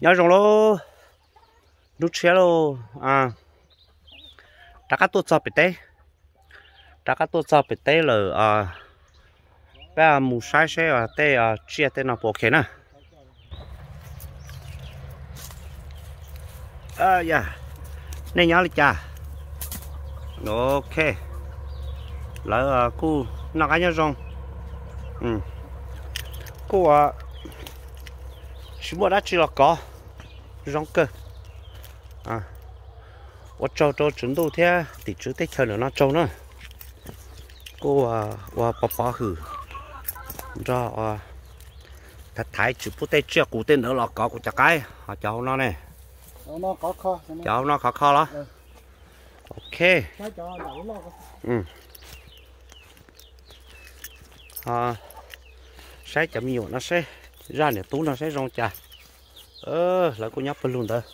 nhớ rồi lô lúc xe lô à đã cắt tôi cho bị té đã cắt tôi cho bị té là bây mù sai xe à té chia té nó bộ kia nè dạ nên nhớ lịch cha ok lỡ cô nó cái nhớ rồi cô chỉ mua đã chỉ là có rong cơ à我找真多天地址得瞧了那找呢我爸去你知道他太只不得这古典的了搞个这个叫那呢 nó có kho 叫那khó khó了 ok sẽ chậm nhiều nó sẽ ra để tú nó sẽ rong chà lại cô nhóc luôn đó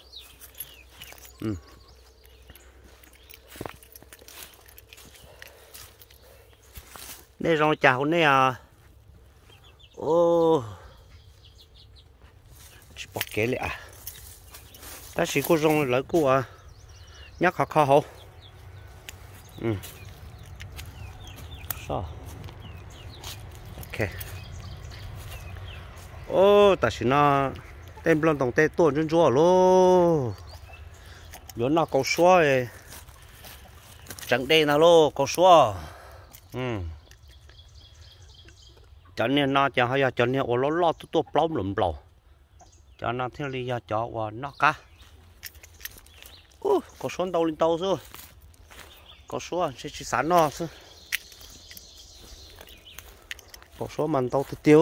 đây rong chà hôm nay chỉ bỏ kế lại ta chỉ có rong lại cô nhóc khó khó hổ sao ok ta chỉ nó tên blond đồng tên tuần trên chúa lô nhớ nó câu xóa chẳng đây nào lô câu xóa cho nên nó cho hay cho nên ô lo tôi plom lụm lò cho nó theo lý do cho nó cá câu xóa đâu lên đâu rồi câu xóa chỉ sẵn nó chứ câu xóa mình đâu tiêu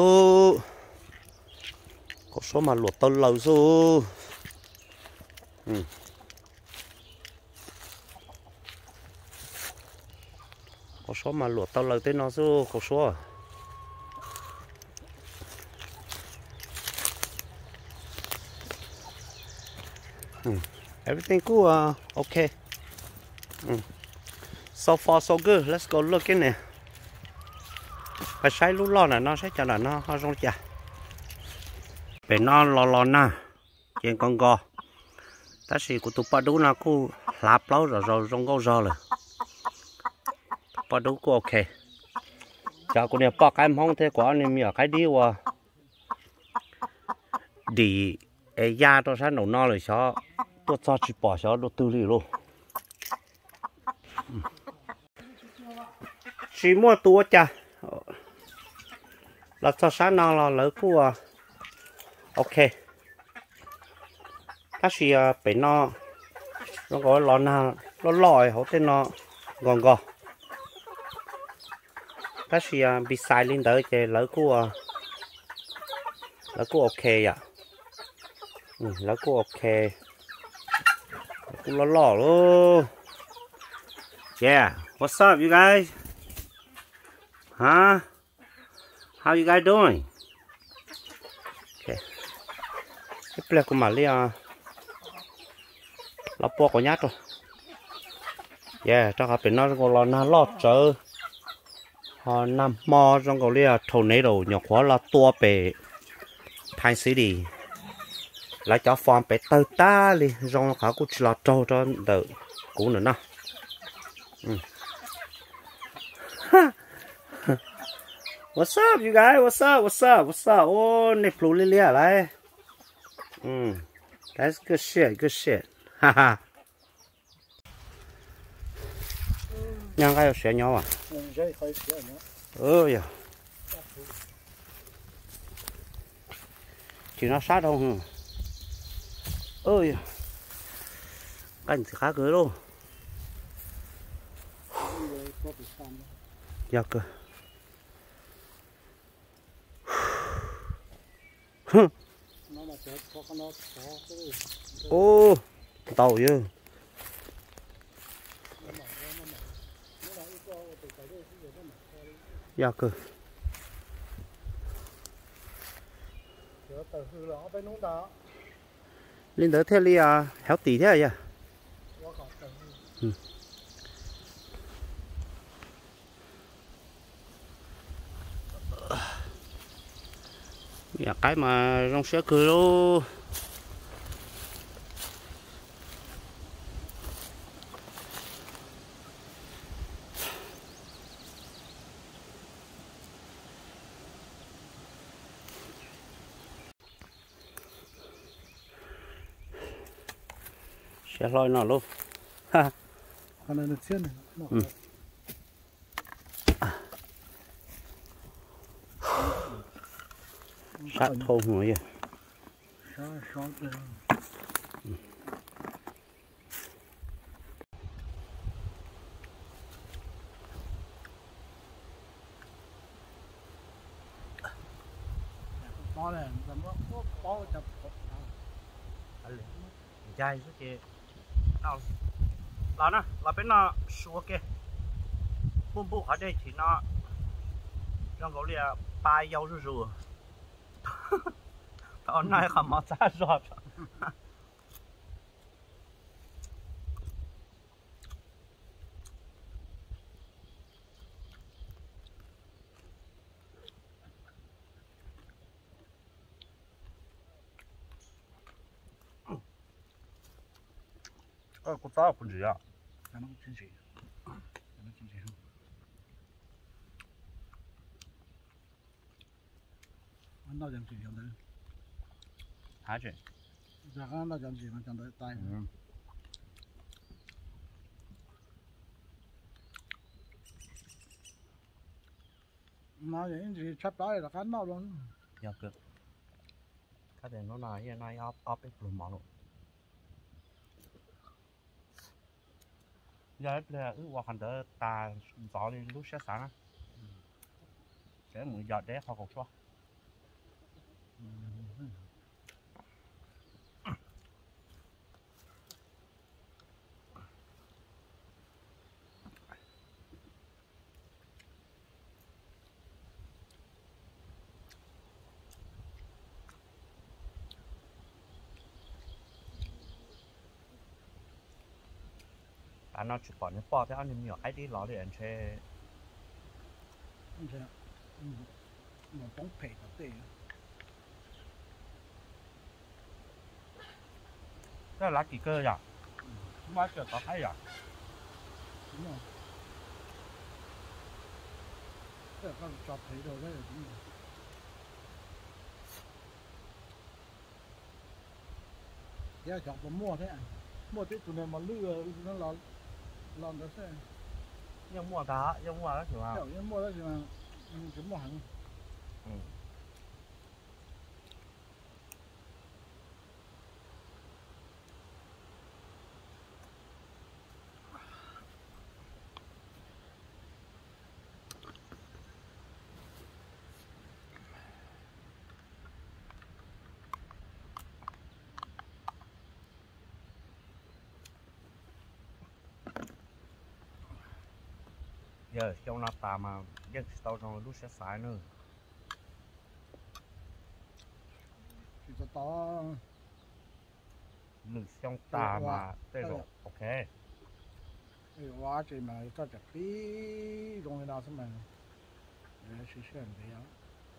có số mà luộc tao lâu rồi có số mà luộc tao lâu tới nó rồi có số everything cool okay so far so good let's go look in nè phải sai lúc lo này nó sẽ cho là nó hoa rong chả để nó lo na trên con gò ta chỉ của tụi bà đủ nào cô lạp lâu rồi rong gò rồi bà đủ cô ok chào cô này bà cái mong thế quá nên mình ở cái đi qua đi da tôi sẽ nấu no rồi sao tôi cho chị bỏ sao tôi tư lý luôn chỉ mua tua chả là cho sáng nào là lỡ cô ok các chị bị nó gọi là nó lòi hậu tên nó gòn gò các chị bị sai lên tới cái lỡ của ok à lỡ của ok cũng lò luôn yeah what's up you guys huh how you guys doing okay cái ple của mà lia là po của nhát rồi yeah cho họ bên nó còn là lót chờ họ nằm mò trong cái lia thầu này rồi nhỏ quá là tua bể thay xí đi lại cho farm bể tơ ta đi trong họ cũng chỉ là trâu cho đỡ cũng nữa nè what's up you guys what's up này plu lia lại that's good shit haha nhang cái sẽ nhau à dạ chỉ nó sát không ơi cảnh thì khá cưới luôn dạ cơ tàu chứ dạ cơ lên tới thế li héo tí thế à dạ cái mà rong xe cười luôn sẽ lôi nó luôn ha con này nó xiên này sát thô rồi sáu bó này làm bó chập dài số chị nào là nó là bên nó xua kia bún bún ở đây thì nó trong cái là ba dầu rồi rồi tao nói không mà ra rồi cô tao cũng gì à nó chính trị nó chính trị anh nào chẳng chỉ hiểu đấy hả chị ra cái nào chẳng chỉ mà chẳng tới tay nó vậy thì sắp tới là cái nào luôn dạ cực cái này nó là hiện nay ốp cái phần mỏng giờ là qua hành tới ta gió đi lúc sáng sáng sẽ muốn giờ để họ còn xóa anh nó chụp ảnh bỏ theo anh nhiều ai đi lò để anh chơi không sao mà bóng phê tập tê cái lá kỳ cơ à mai giờ có thấy à đúng rồi cái con chọt thấy rồi đấy đúng rồi cái chọt mà mua thế tụi này mà lừa nó là nó sẽ nhưng mua đó chứ mà kiểu như mua đó thì mà chỉ mua hàng giờ trong nó tà mà dân tao trong lúc sẽ xài nữa thì to lử trong tà mà đây rồi ok cái hóa chỉ mà ta chặt phí rồi nào xem mà để suy xét thế đó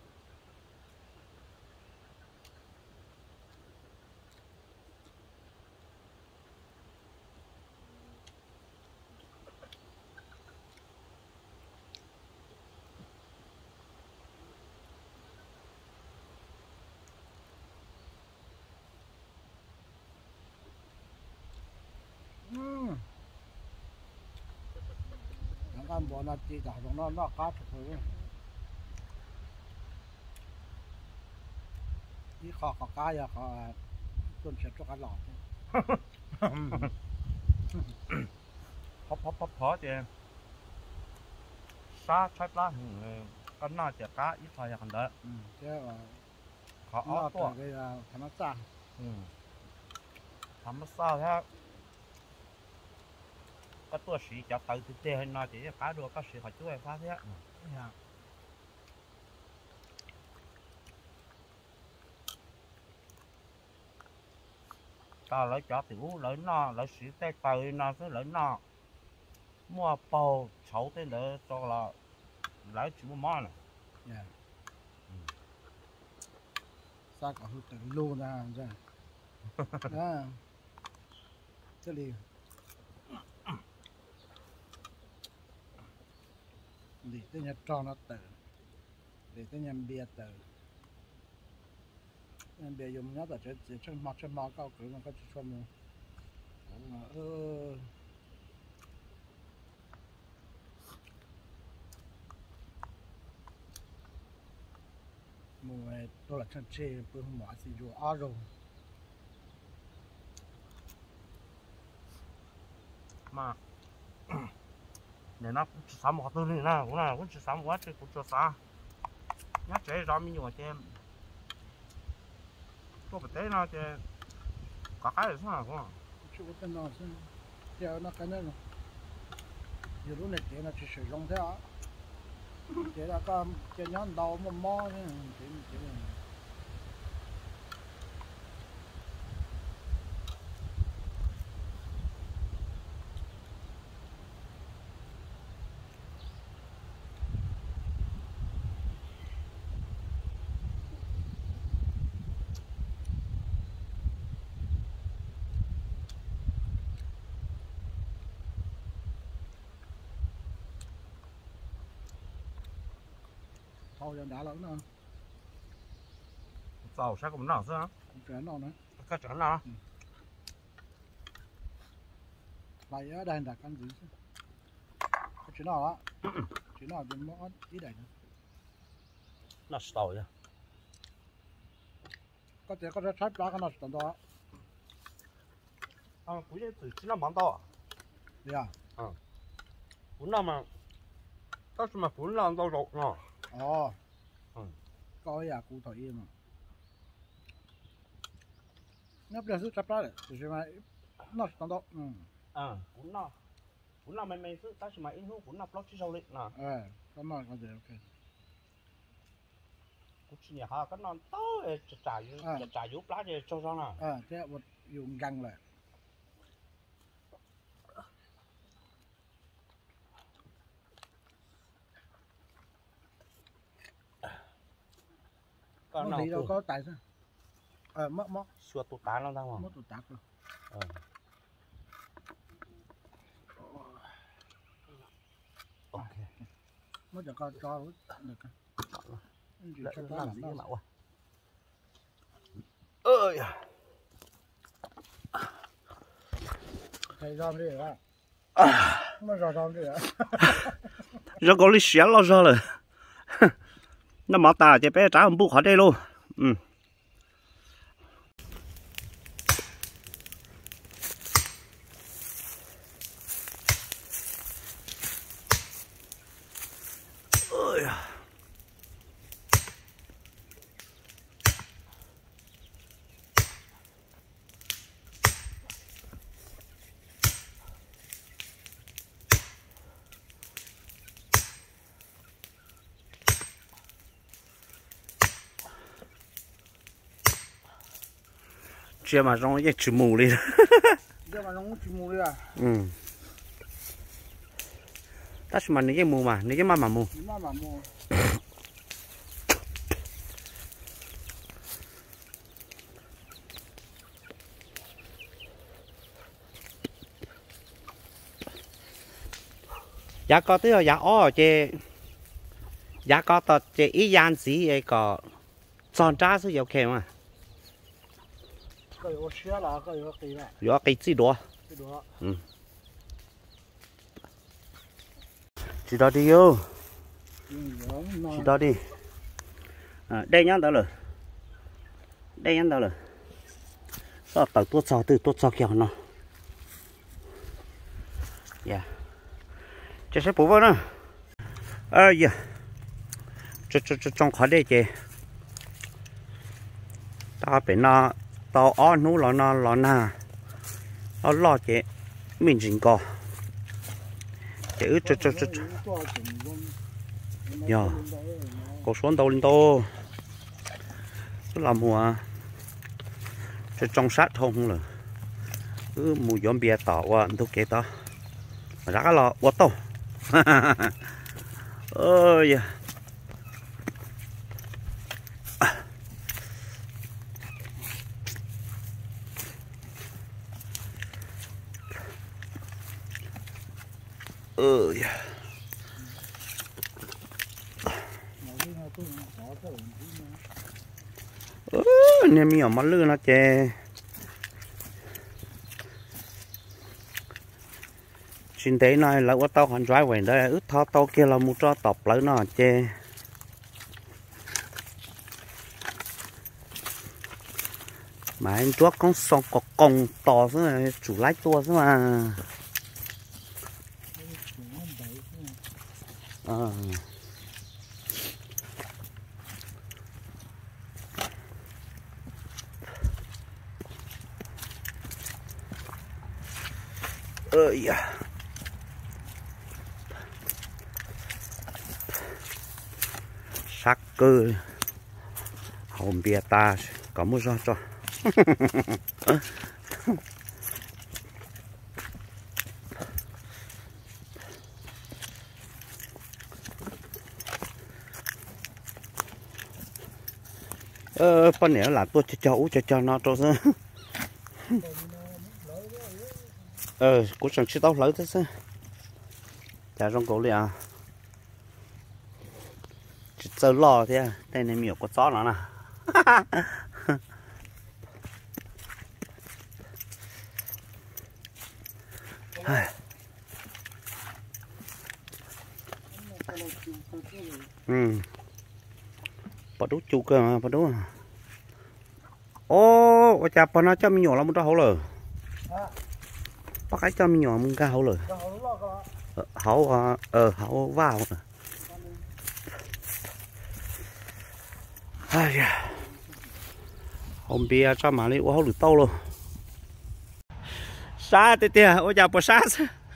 con bò nó chỉ trả trong nó cá thôi đi kho cá ya kho tuần sẽ cho cá lọt hop chị sa chát lá con nào chỉ cá ít thôi là còn đỡ chứ là khó nó to cái là thằng nó xa thằng nó sao thế cái tua sĩ cho tự thực tế hay nói chỉ cá đua cá sĩ họ chui phá thế ta lấy cho tiểu lấy nó lấy sĩ tay tới nó cái lấy nó mua bầu chấu tên để cho là lấy chỉ mua món này xa cả hụt từ lô ra ra đó cái gì để tới nhà tròn nó tử để tới nhà bia tử nhà bia dùng nhớ là chỉ trong mặt cao cửa nó có chỉ cho mua mùa tôi là chân chê bữa hôm bỏ gì rồi á rồi mà để nó sắm một thứ này nè cũng chỉ sắm quá chứ cũng cho xa nhát chế ra mình nhiều thêm tôi phải thế nào chứ có cái gì sao không chú có tên nào xem giờ nó cái này rồi giờ lúc này tiền là chỉ sử dụng thế á chỉ là cái nhón đầu mà mò thế chỉ là thôi giờ đã lớn nữa tàu sao cũng nào sao chuyển nào nữa cái chuyện nào vậy ở đây là căn gì chứ cái chuyện nào á chuyện nào thì mất ý đấy nó tàu vậy có thể拆八个那是多少？ 估计只能忙到对呀。 不那么，但是嘛不能到肉啊。 哦。高呀，骨头硬嘛。那不是拆八的，就是嘛，那是多少？ 不那没事，但是嘛，因为不那不去手里啊。 哎，那个就 OK。 cũng chỉ nhà cái non to trả yếu lá để cho ra nào thế một dùng găng lại con nào đâu có tài sao mất xua tụt tán nó ra mà mất tụt tán rồi ok mất cho con cho được làm gì mà ơi thầy rong đi rồi nó rong đi rồi rồi có lý xé lo ra rồi nó mà ta chỉ bé trả một bút khỏi đây luôn chưa mà rong cái chữ mù đi chưa mà rong chữ mù đi à ta chỉ mà cái mù mà cái mà mù giá có tới giá ó chứ giá có tờ chứ ý gian gì ấy có tròn trá số ok mà có có xé là có cái này có cái gì đó chỉ đó đi vô chỉ đó đi đây nhá đó rồi đây nhá đó rồi sao tao tôi cho kiểu nó yeah chỉ sẽ bố vào nữa yeah trong khỏi đây chị tao phải nó tao ăn nấu nó na nó lo chị mình chỉ có chữ giờ có xuống đầu lên tô cứ làm mùa trong sát không rồi cứ mùa gió bia tỏ qua tôi kể tao ra cái lọ quá to ơi nè mi ở mặt lư nó chè xin thế này là ô tao còn drive về đây ướt thao tao kia là một trò tập lấy nó chê mà anh chuốc con sông có còng to thế chủ lái tua thế mà ơi sắc cơ hồng bia ta có một gió cho con này là tôi cho nó cho cũng chẳng chỉ tao lấy thế chứ chả trong cổ liền chỉ chơi lò thế đây này miệng có chó nó nè bắt đút chu cơ mà bắt đút ô chả bắt nó cho mình nhỏ lắm một hậu rồi bắt cái cho mình nhỏ một cái hậu rồi hậu hậu vào hôm bia cho mà đi uống được tao luôn xa tê tê ôi chả bỏ xa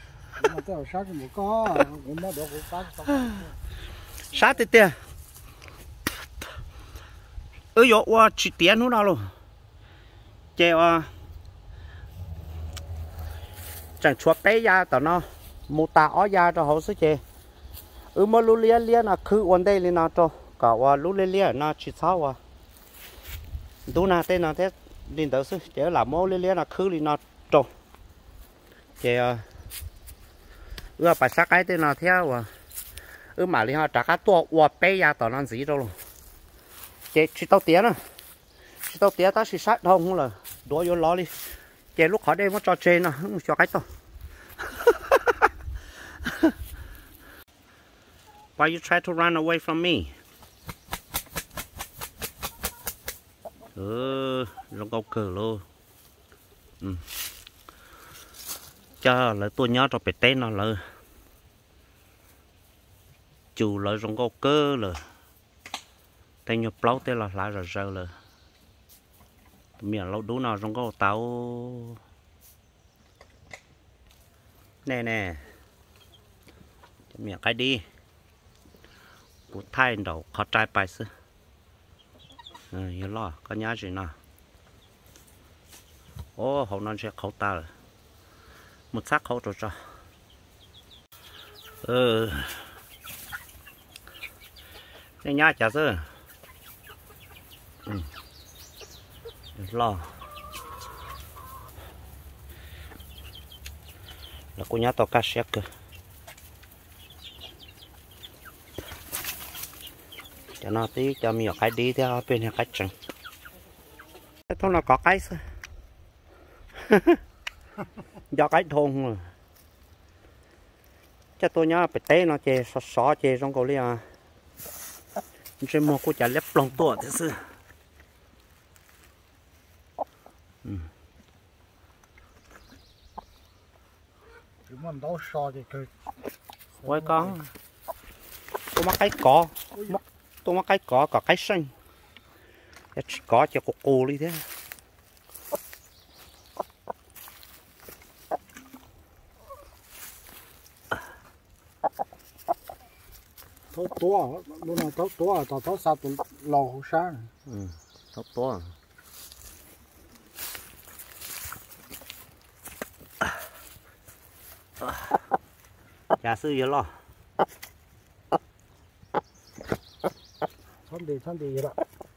xa tê tê dọ qua chỉ tiền nữa nào luôn chè chẳng chuột bé ra tao nó một tạ ó ra cho họ sức chè mà lú lia lia là cứ ổn đây lên nào cho cả lú lia lia nó chỉ sao đủ nào tên nào thế lên tới sức chè làm mô lia lia là cứ lên nào cho chè phải sắc cái tên nào theo mà li họ trả cá to bé ra tao nó gì đâu luôn chè chỉ tao tiền à chỉ tao tiền ta chỉ sát không là đuổi vô lo đi chè lúc khỏi đây nó cho chè nó cho cái to why you try to run away from me rong câu cờ luôn cho là tôi nhớ cho phải tên nó là chủ là rong câu cơ là tên nhập lâu tên là lại rồi giờ là miệng lâu đủ nào rong câu tao nè nè miệng cái đi bút thay đầu khó trai bài sư yên lo có nhá gì nào hậu non sẽ khẩu ta rồi một xác khẩu rồi cho đây nhá chả sư lo là cô nhá tao cá sét cơ cho nó tí cho mình cái đi theo bên này cái chẳng cái thôn là có cái sao do cái thôn rồi cho tôi nhá phải té nó chè xó chè trong cầu liền trên mua cô chả lép lòng tuổi thế sư ôi con tôi mắc cái cỏ tôi mắc cái cỏ cái xanh có cho cô đi thế thôi tua lúc nào tao sao tụi lò hồ sáng thôi tua giả sư gì lo thân đi vậy đó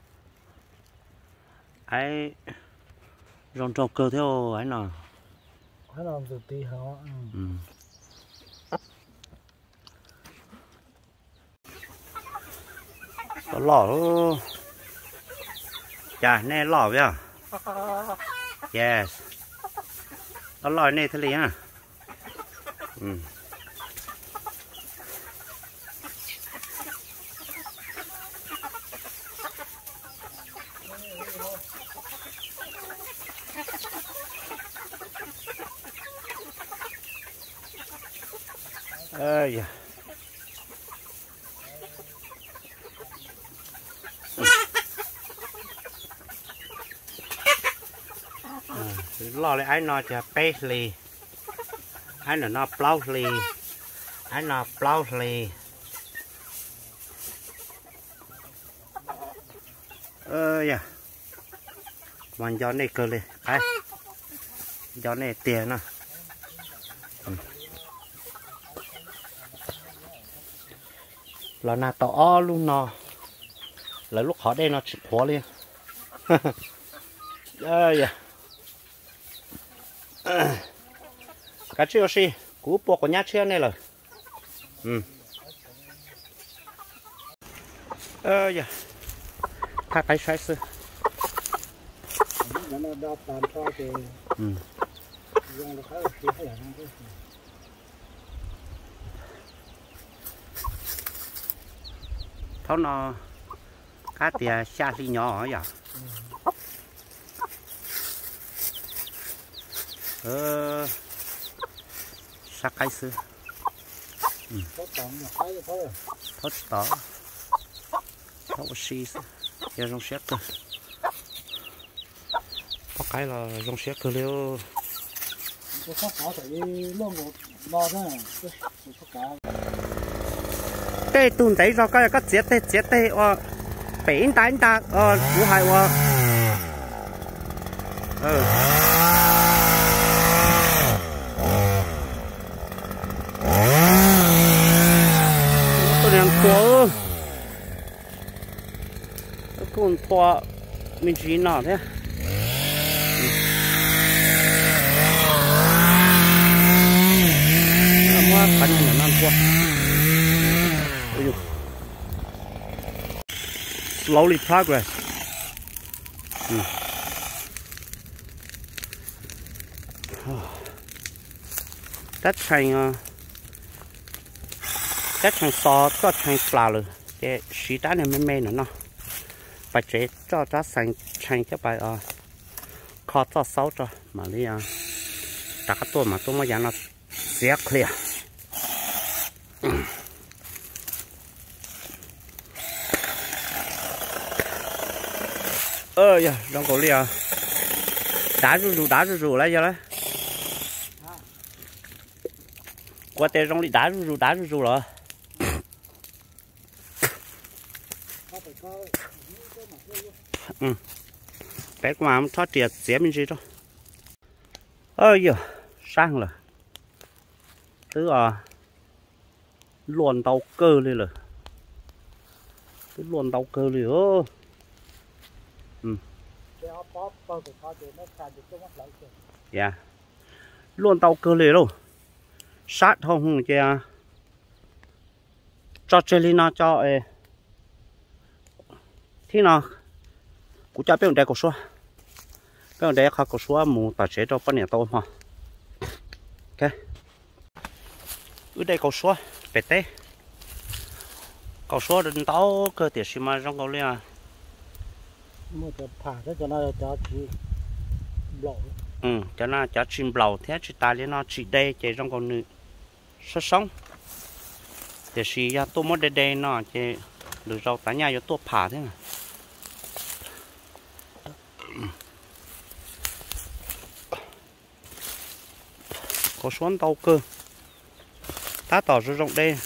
ấy rong trâu cơ theo ấy nào từ tí hả có lò đó chà nè lò vậy à yes có lò này thế liền à dạ. Lo lại anh nói cho bé lì anh nó plau lì anh nó plau lì dạ mình gió này cơ lì cái gió này tiền nè là na to luôn nó là lúc họ đây nó chịu khó liền dạ cái chuyện gì cú bộ của nhà chơi này rồi dạ thay cái sai sự tháo nó cá tiền xa đi nhỏ vậy sắc cái sư thoát tỏ thoát xì giờ rong xét cơ có cái là rong xét cơ liêu tê tuần đấy rồi cái chết tê bể đánh ta cú hai của con thua mình chỉ nào thế mua cái này là thua slowly progress đất thành các thằng so cho thằng pla rồi cái xí đá này mê nữa nó phải chế cho thành thành cái bài khó cho sáu cho mà đi đặt cái tôi mà tôi mới dám nó xé clear dạ trong cổ liền đá rù lấy cho đấy qua tên trong đi đá rù rồi bé qua mà thoát tiệt xé mình gì đó giờ sang rồi thứ luồn tàu cơ lên rồi cái luồn tàu cơ liền dạ luồn tàu cơ liền luôn sát không chứ cho chơi nó cho thế nào cũng cho bên đây có số bên đây có số mù tài chế cho bên này tao mà ok ở đây có số bể té có số đến tao cơ thể xí mà trong câu liền mua cho thả thế cho nó cho chỉ lẩu cho nó cho chim lẩu thế chỉ ta lên nó chỉ đây chỉ trong câu nữ sốt sống để xí ra tôi muốn đây nó chỉ được rau tái nhà cho tôi phá thế này có xuống tàu cơ ta tỏ ra rộng đây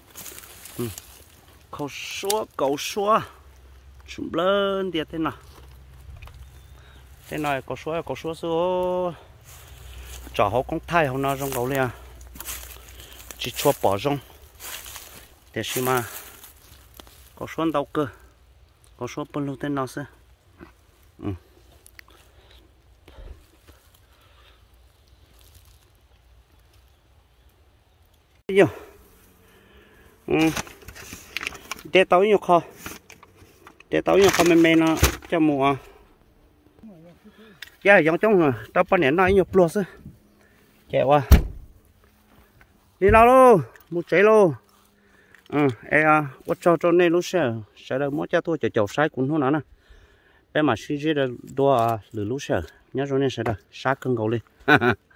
cầu xua chúng lên tiệt thế nào thế này có xua số chó họ cũng thay họ nó trong cầu liền chỉ cho bỏ rong để xem mà có xuống tàu cơ có số bên lưu tên nào sẽ nhiều để tàu nhiều kho mềm nó cho mùa dạ giống trong rồi tao bắt nén nói nhiều plus á chẹo đi nào luôn một trái luôn cho nên lúc sẽ là mỗi cha tôi chờ chậu sai cũng không nè bé mà suy nghĩ là đua lử lúc nhớ rồi nên sẽ là sát cân cầu lên